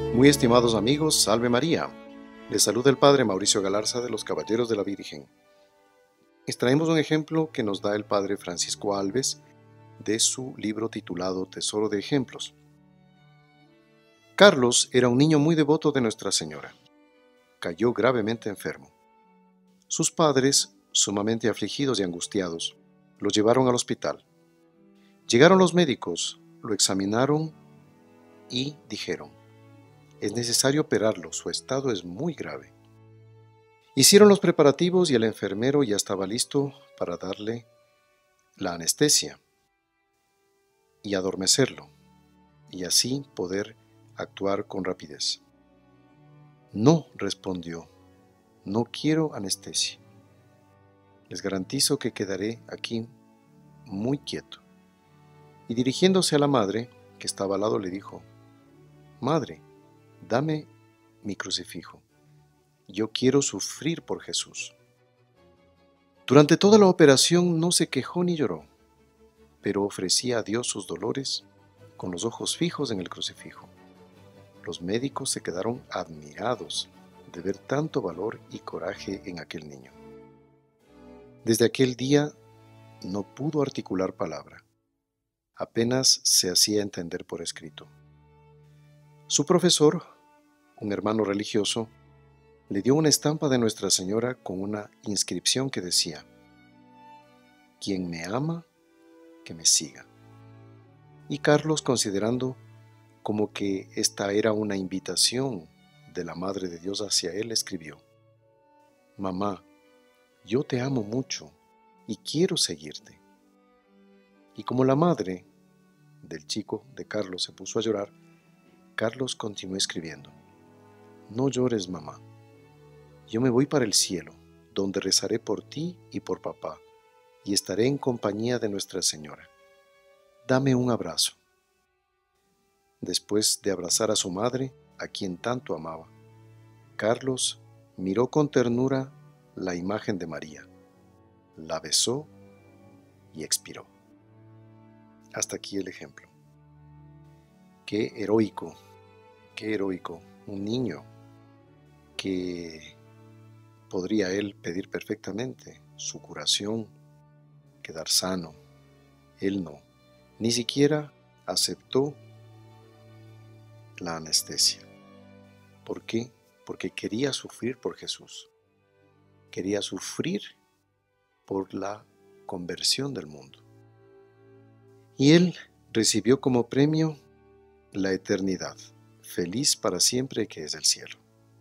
Muy estimados amigos, Salve María. Les saluda el Padre Mauricio Galarza de los Caballeros de la Virgen. Extraemos un ejemplo que nos da el Padre Francisco Alves de su libro titulado Tesoro de Ejemplos. Carlos era un niño muy devoto de Nuestra Señora. Cayó gravemente enfermo. Sus padres, sumamente afligidos y angustiados, lo llevaron al hospital. Llegaron los médicos, lo examinaron y dijeron: es necesario operarlo, su estado es muy grave. Hicieron los preparativos y el enfermero ya estaba listo para darle la anestesia y adormecerlo, y así poder actuar con rapidez. No, respondió, no quiero anestesia. Les garantizo que quedaré aquí muy quieto. Y dirigiéndose a la madre, que estaba al lado, le dijo: Madre, dame mi crucifijo. Yo quiero sufrir por Jesús. Durante toda la operación no se quejó ni lloró, pero ofrecía a Dios sus dolores con los ojos fijos en el crucifijo. Los médicos se quedaron admirados de ver tanto valor y coraje en aquel niño. Desde aquel día no pudo articular palabra. Apenas se hacía entender por escrito. Su profesor, un hermano religioso, le dio una estampa de Nuestra Señora con una inscripción que decía: quien me ama, que me siga. Y Carlos, considerando como que esta era una invitación de la Madre de Dios hacia él, escribió: Mamá, yo te amo mucho y quiero seguirte. Y como la madre del chico, de Carlos, se puso a llorar, Carlos continuó escribiendo: No llores, mamá. Yo me voy para el cielo, donde rezaré por ti y por papá, y estaré en compañía de Nuestra Señora. Dame un abrazo. Después de abrazar a su madre, a quien tanto amaba, Carlos miró con ternura la imagen de María, la besó y expiró. Hasta aquí el ejemplo. Qué heroico, un niño que podría él pedir perfectamente su curación, quedar sano. Él no, ni siquiera aceptó la anestesia. ¿Por qué? Porque quería sufrir por Jesús. Quería sufrir por la conversión del mundo. Y él recibió como premio la eternidad, feliz para siempre, que es el cielo.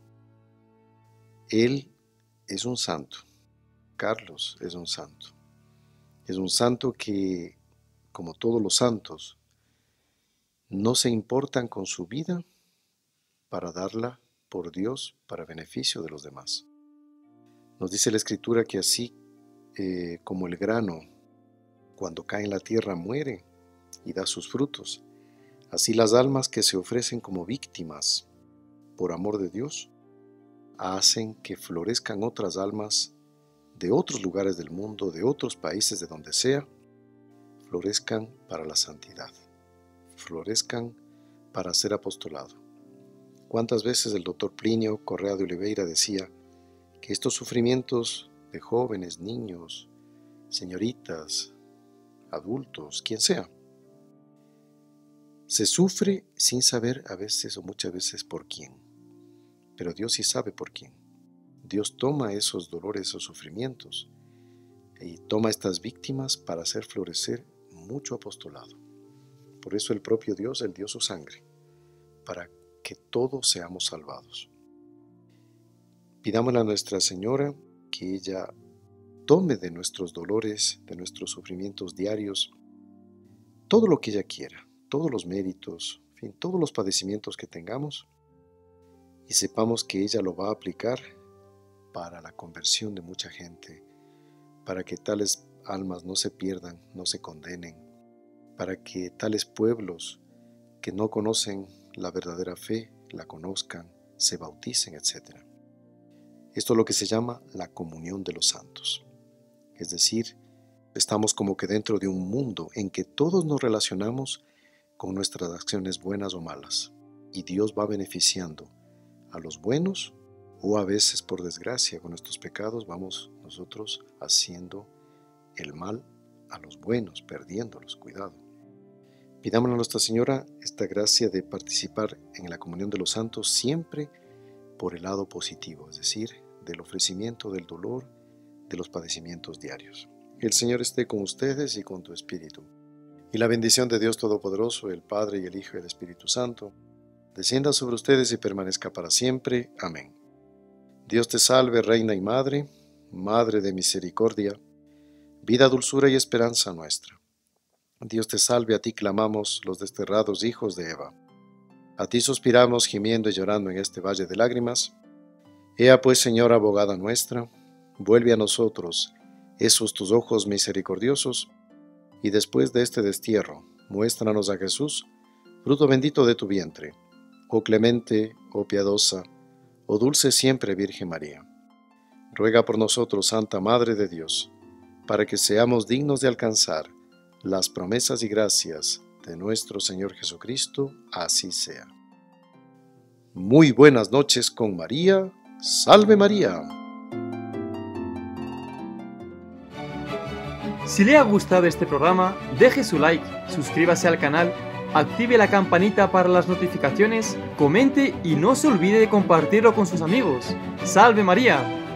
Él es un santo. Carlos es un santo. Es un santo que, como todos los santos, no se importan con su vida para darla por Dios para beneficio de los demás. Nos dice la Escritura que así como el grano, cuando cae en la tierra, muere y da sus frutos, así las almas que se ofrecen como víctimas por amor de Dios hacen que florezcan otras almas de otros lugares del mundo, de otros países, de donde sea, florezcan para la santidad, florezcan para ser apostolado. ¿Cuántas veces el doctor Plinio Correa de Oliveira decía que estos sufrimientos de jóvenes, niños, señoritas, adultos, quien sea, se sufre sin saber a veces o muchas veces por quién, pero Dios sí sabe por quién. Dios toma esos dolores, esos sufrimientos, y toma estas víctimas para hacer florecer mucho apostolado. Por eso el propio Dios, Él dio su sangre, para que todos seamos salvados. Pidámosle a Nuestra Señora que ella tome de nuestros dolores, de nuestros sufrimientos diarios, todo lo que ella quiera, todos los méritos, en fin, todos los padecimientos que tengamos, y sepamos que ella lo va a aplicar para la conversión de mucha gente, para que tales almas no se pierdan, no se condenen, para que tales pueblos que no conocen la verdadera fe la conozcan, se bauticen, etc. Esto es lo que se llama la comunión de los santos. Es decir, estamos como que dentro de un mundo en que todos nos relacionamos con nuestras acciones buenas o malas. y Dios va beneficiando a los buenos, o a veces por desgracia con nuestros pecados vamos nosotros haciendo el mal a los buenos, perdiéndolos. Cuidado. Pidámosle a Nuestra Señora esta gracia de participar en la comunión de los santos siempre por el lado positivo, es decir, del ofrecimiento del dolor, de los padecimientos diarios. El Señor esté con ustedes y con tu espíritu. Y la bendición de Dios Todopoderoso, el Padre y el Hijo y el Espíritu Santo, descienda sobre ustedes y permanezca para siempre. Amén. Dios te salve, Reina y Madre, Madre de misericordia, vida, dulzura y esperanza nuestra. Dios te salve, a ti clamamos los desterrados hijos de Eva. A ti suspiramos gimiendo y llorando en este valle de lágrimas. Ea pues, Señora abogada nuestra, vuelve a nosotros esos tus ojos misericordiosos, y después de este destierro, muéstranos a Jesús, fruto bendito de tu vientre, oh clemente, oh piadosa, oh dulce siempre Virgen María. Ruega por nosotros, Santa Madre de Dios, para que seamos dignos de alcanzar las promesas y gracias de nuestro Señor Jesucristo, así sea. Muy buenas noches con María. ¡Salve María! Si le ha gustado este programa, deje su like, suscríbase al canal, active la campanita para las notificaciones, comente y no se olvide de compartirlo con sus amigos. ¡Salve María!